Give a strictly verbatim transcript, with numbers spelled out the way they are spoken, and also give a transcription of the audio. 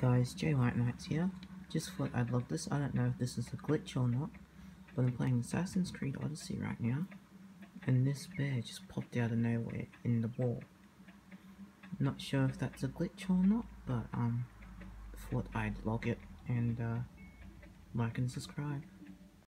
guys, J White Knights here. Just thought I'd log this. I don't know if this is a glitch or not, but I'm playing Assassin's Creed Odyssey right now, and this bear just popped out of nowhere in the wall. Not sure if that's a glitch or not, but um, thought I'd log it and uh, like and subscribe.